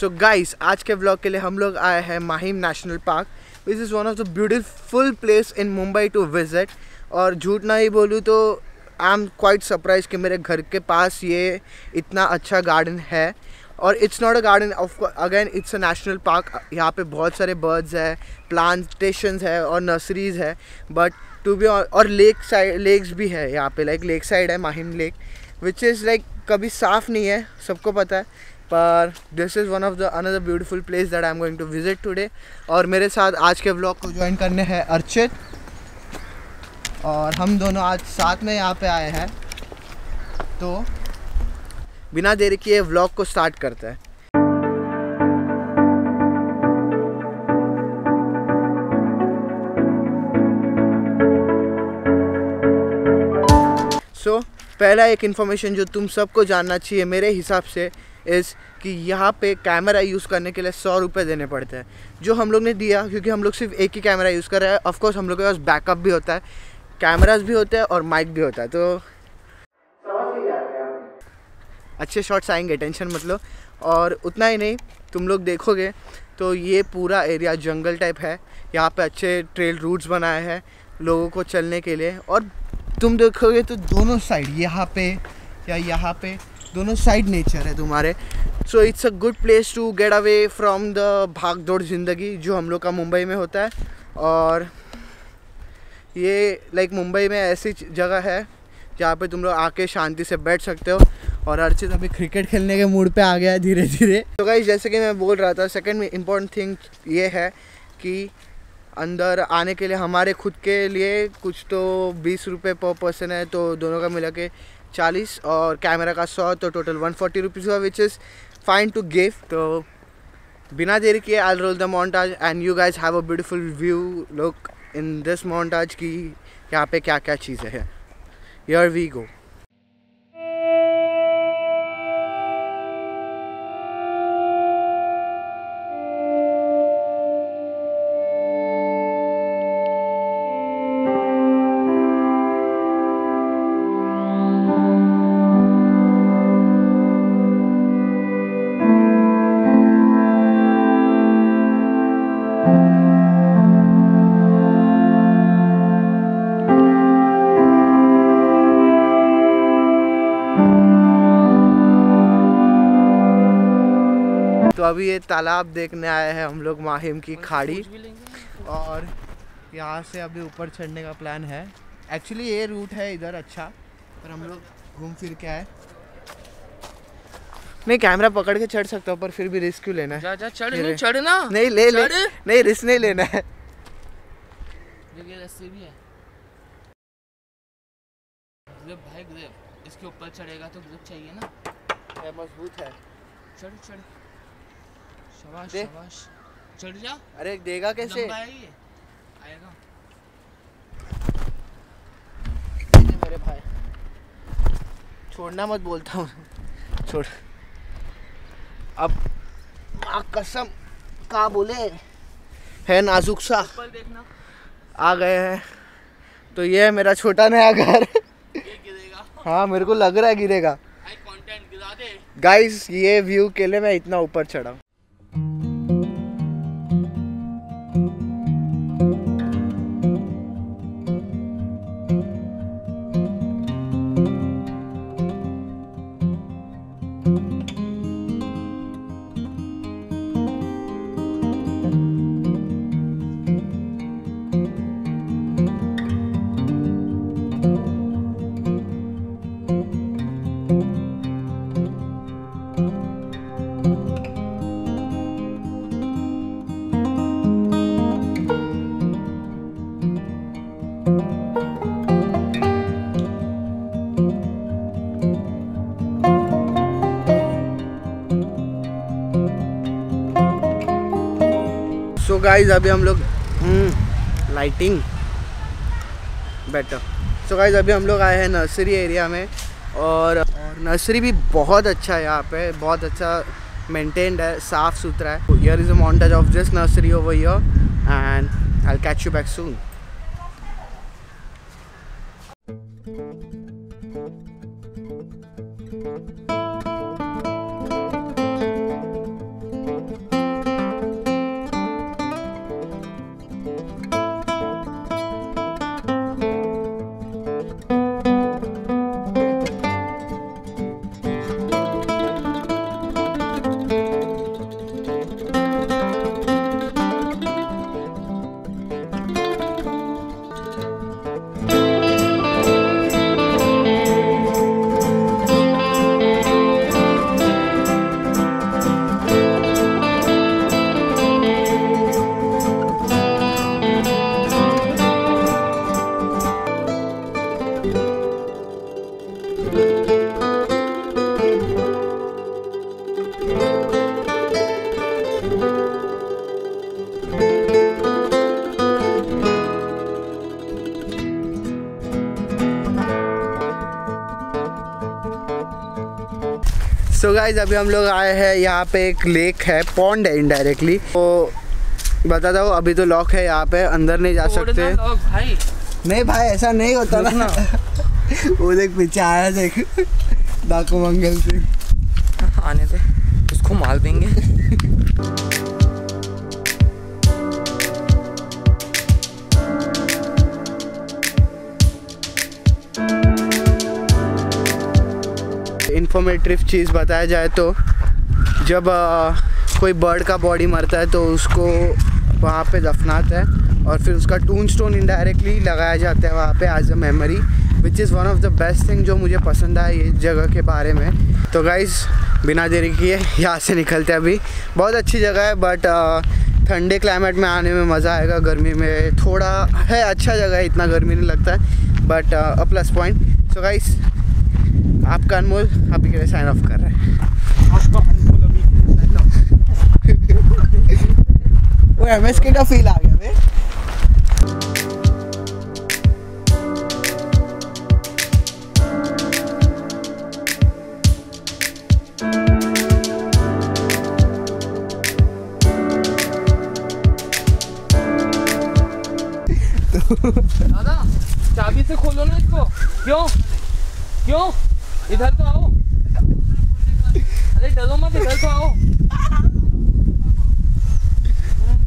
So guys, आज के vlog के लिए हम लोग आए हैं Mahim national park, which is one of the beautiful place in Mumbai to visit. और झूठ ना ही बोलूँ तो आई एम क्वाइट सरप्राइज कि मेरे घर के पास ये इतना अच्छा गार्डन है। और it's not a garden, of again it's a national park. यहाँ पे बहुत सारे बर्ड्स है, प्लांटेशंस है और नर्सरीज है। बट टू बी और लेक्स भी है यहाँ पे, लाइक लेक साइड है Mahim lake, which is like कभी साफ़ नहीं है, सबको पता है। पर this is one of the another beautiful place that I am going to visit today. और मेरे साथ आज के व्लॉग को ज्वाइन करने हैं अर्चित, और हम दोनों आज साथ में यहाँ पे आए हैं। तो बिना देरी किए व्लॉग को स्टार्ट करते हैं। सो पहला एक इन्फॉर्मेशन जो तुम सबको जानना चाहिए मेरे हिसाब से इज़ कि यहाँ पे कैमरा यूज़ करने के लिए 100 रुपये देने पड़ते हैं, जो हम लोग ने दिया क्योंकि हम लोग सिर्फ एक ही कैमरा यूज़ कर रहे हैं। ऑफकोर्स हम लोग के पास बैकअप भी होता है, कैमरास भी होते हैं और माइक भी होता है, तो अच्छे शॉट्स आएंगे, टेंशन मत लो। और उतना ही नहीं, तुम लोग देखोगे तो ये पूरा एरिया जंगल टाइप है। यहाँ पे अच्छे ट्रेल रूट्स बनाए हैं लोगों को चलने के लिए। और तुम देखोगे तो दोनों साइड, यहाँ पे या यहाँ पे, दोनों साइड नेचर है तुम्हारे। So it's a good place to get away from the भाग दौड़ ज़िंदगी जो हम लोग का मुंबई में होता है। और ये लाइक मुंबई में ऐसी जगह है जहाँ पे तुम लोग आके शांति से बैठ सकते हो। और अर्चित अभी क्रिकेट खेलने के मूड पे आ गया है धीरे धीरे। तो गाइस, जैसे कि मैं बोल रहा था, सेकंड इम्पॉर्टेंट थिंग ये है कि अंदर आने के लिए हमारे खुद के लिए कुछ तो 20 रुपये पर पर्सन है, तो दोनों का मिला के 40 और कैमरा का 100, तो टोटल 140 रुपीज़ हुआ, which is fine to give. तो बिना देरी किए I roll the montage and you guys have a beautiful view look in this montage की यहाँ पे क्या क्या चीज़ें हैं। Here we go. तो अभी ये तालाब देखने आए हैं हम लोग, माहिम की खाड़ी। और यहाँ से अभी ऊपर चढ़ने का प्लान है। एक्चुअली ये रूट है इधर अच्छा, पर हम लोग घूम फिर के आए। नहीं, कैमरा पकड़ के चढ़ सकता हूँ, पर फिर भी रिस्क क्यों लेना है? जा चढ़, नहीं चढ़ना, नहीं ले नहीं, रिस्क नहीं लेना है। रस्सी भी है भाई, ग्रिप इसके ऊपर चढ़ेगा तो ग्रिप चाहिए ना, ये मजबूत है। चढ़ चढ़, शाबाश शाबाश, चढ़ जा। अरे देगा कैसे? आएगा मेरे भाई, छोड़ना मत बोलता हूँ, छोड़। अब कसम का बोले है नाजुक सा। देखना आ गए हैं। तो ये है मेरा छोटा नया घर। गिरेगा। हाँ, मेरे को लग रहा है गिरेगा। कंटेंट गिरा दे गाइस, ये व्यू के लिए मैं इतना ऊपर चढ़ा। सो गाइज, अभी हम लोग लाइटिंग बेटर। सो गाइज, अभी हम लोग आए हैं नर्सरी एरिया में। और नर्सरी भी बहुत अच्छा है, यहाँ पे बहुत अच्छा मेंटेन्ड है, साफ़ सुथरा है। Here is a montage of this nursery over here and I will catch you back soon. So guys अभी हम लोग आए हैं यहाँ पे, एक लेक है, पॉन्ड है इनडायरेक्टली। तो बताता हूँ अभी तो लॉक है यहाँ पे, अंदर नहीं जा सकते। भाई नहीं भाई ऐसा नहीं होता ना। वो देख पीछे आया, देख डाकू मंगल सिंह। आने से उसको मार देंगे। इन्फॉर्मेटिव चीज़ बताया जाए तो जब कोई बर्ड का बॉडी मरता है तो उसको वहाँ पे दफनाता है और फिर उसका टून स्टोन इनडायरेक्टली लगाया जाता है वहाँ पे as a memory, which is one of the best thing जो मुझे पसंद आया ये जगह के बारे में। तो गाइज़ बिना देरी किए यहाँ से निकलते हैं। अभी बहुत अच्छी जगह है बट ठंडे क्लाइमेट में आने में मज़ा आएगा, गर्मी में थोड़ा है, अच्छा जगह है, इतना गर्मी नहीं लगता है but a plus point. So guys आपका अनमोल अभी के लिए साइन ऑफ कर रहा है। आपका अनमोल अभी वो एमएसके का फील आ गया बे। दादा चाबी से खोलो ना इसको। क्यों क्यों? इधर तो आओ। अरे डरो मत, इधर तो आओ।